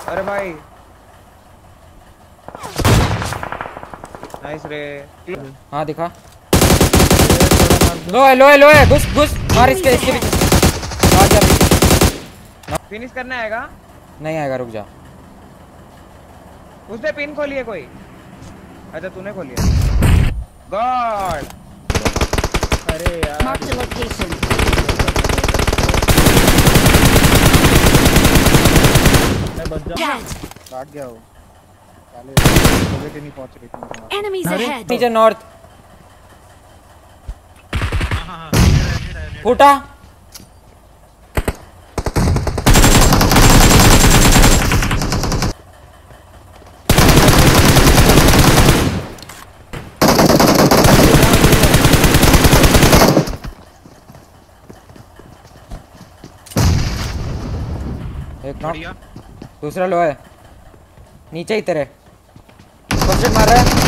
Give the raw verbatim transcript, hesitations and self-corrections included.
अरे भाई नाइस रे। हाँ दिखा। लो है लो है लो है घुस घुस मार इसके इसके पीछे। मार जा पीछे। फिनिश करने आएगा? नहीं आएगा रुक जा। उसने पिन खोली है कोई? अच्छा तूने खोली है। गॉड अरे यार Mark the location. मैं बच जा। Dead. काट गया वो साले कोवे के नहीं पहुंच रही। Enemies ahead. नीचे नॉर्थ हां हां फूटा। एक नॉक दूसरा लो है नीचे ही तेरे फर्स्ट मार रहा है।